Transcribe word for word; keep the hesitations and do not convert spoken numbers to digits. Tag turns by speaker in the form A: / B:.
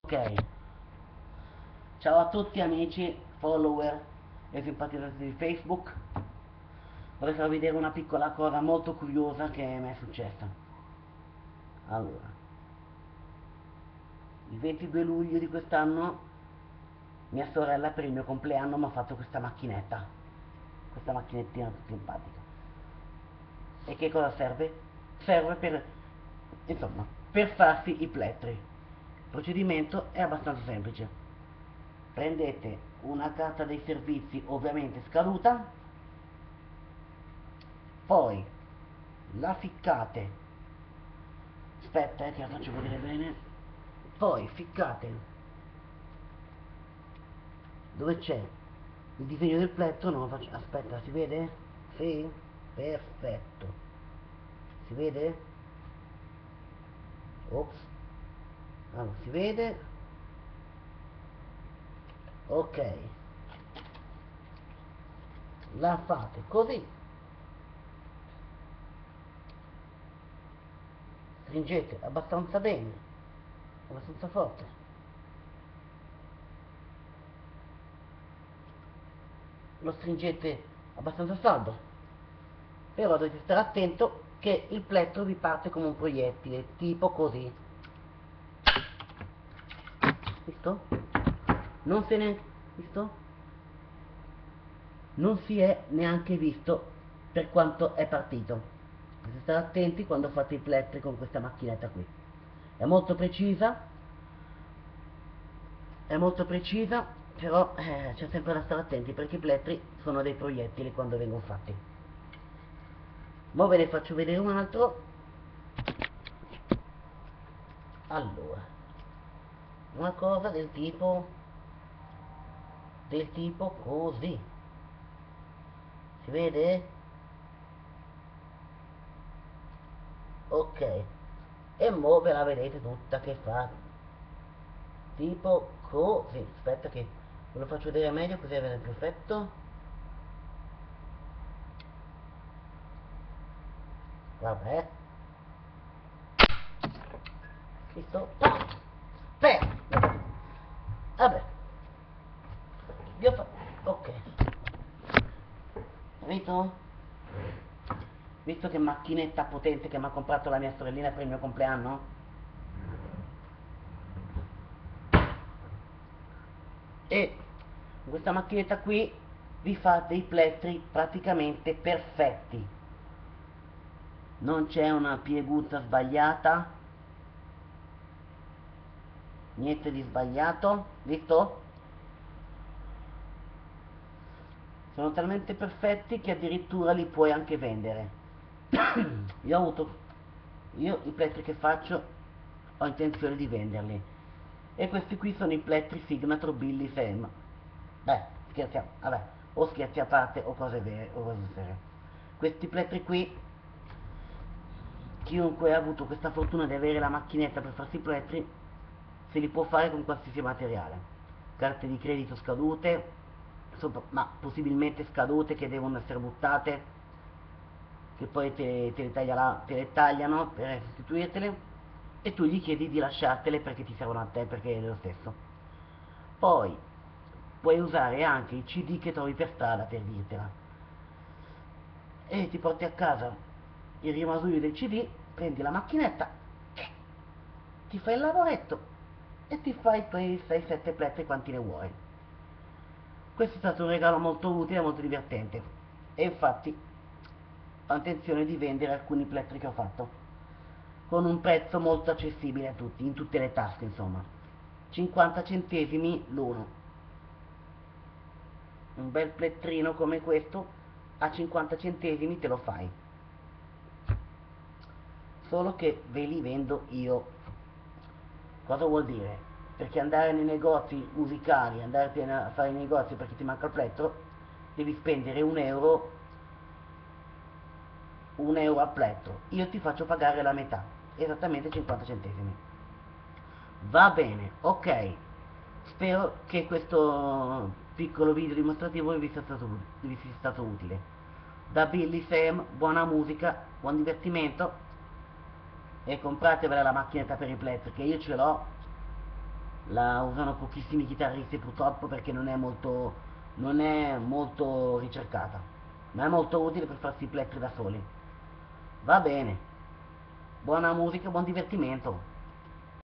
A: Ok, ciao a tutti amici, follower e simpatizzanti di Facebook. Vorrei farvi vedere una piccola cosa molto curiosa che mi è successa. Allora, il ventidue luglio di quest'anno mia sorella per il mio compleanno mi ha fatto questa macchinetta, questa macchinettina simpatica. E che cosa serve? Serve per, insomma, per farsi i plettri. Il procedimento è abbastanza semplice. Prendete una carta dei servizi ovviamente scaduta, poi la ficcate, aspetta eh, che la faccio vedere bene, poi ficcate dove c'è il disegno del plettro, no, faccio, aspetta, si vede? Sì? Perfetto. Si vede? Ops. Allora, si vede? Ok. La fate così. Stringete abbastanza bene, abbastanza forte. Lo stringete abbastanza saldo, però dovete stare attento che il plettro vi parte come un proiettile, tipo così. Visto? Non se ne... Visto? Non si è neanche visto per quanto è partito. Dovete stare attenti quando fate i plettri con questa macchinetta qui. È molto precisa, è molto precisa, però eh, c'è sempre da stare attenti perché i plettri sono dei proiettili quando vengono fatti. Ora ve ne faccio vedere un altro. Allora, una cosa del tipo del tipo così, si vede? Ok, e mo ve la vedete tutta che fa tipo così. Aspetta che ve lo faccio vedere meglio così avete più effetto. Vabbè, visto? Beh, vabbè, vi ho fatto, ok, capito? Visto che macchinetta potente che mi ha comprato la mia sorellina per il mio compleanno? E con questa macchinetta qui vi fa dei plettri praticamente perfetti. Non c'è una pieguzza sbagliata, niente di sbagliato, visto? Sono talmente perfetti che addirittura li puoi anche vendere. Io ho avuto, io i plettri che faccio ho intenzione di venderli. E questi qui sono i plettri Signature Billy Sam. Beh, scherziamo, vabbè, o scherzi a parte o cose vere o cose serie. Questi plettri qui, chiunque ha avuto questa fortuna di avere la macchinetta per farsi i plettri, se li può fare con qualsiasi materiale. Carte di credito scadute, sopra, ma possibilmente scadute che devono essere buttate, che poi te, te, le, tagliala, te le tagliano per restituirtele e tu gli chiedi di lasciartele perché ti servono a te, perché è lo stesso. Poi puoi usare anche i C D che trovi per strada, per dirtela, e ti porti a casa il rimasugli del C D, prendi la macchinetta, ti fai il lavoretto e ti fai i tuoi sei sette pletti quanti ne vuoi. Questo è stato un regalo molto utile e molto divertente e infatti ho intenzione di vendere alcuni plettri che ho fatto con un prezzo molto accessibile a tutti, in tutte le tasche insomma. cinquanta centesimi l'uno. Un bel plettrino come questo a cinquanta centesimi te lo fai. Solo che ve li vendo io. Cosa vuol dire? Perché andare nei negozi musicali, andare a fare i negozi perché ti manca il plettro, devi spendere un euro, un euro a plettro. Io ti faccio pagare la metà, esattamente cinquanta centesimi. Va bene, ok. Spero che questo piccolo video dimostrativo vi sia stato, vi sia stato utile. Da Billy Sam, buona musica, buon divertimento e compratevela la macchinetta per i plettri che io ce l'ho la usano pochissimi chitarristi purtroppo perché non è molto, non è molto ricercata, ma è molto utile per farsi i plettri da soli. Va bene, buona musica, buon divertimento.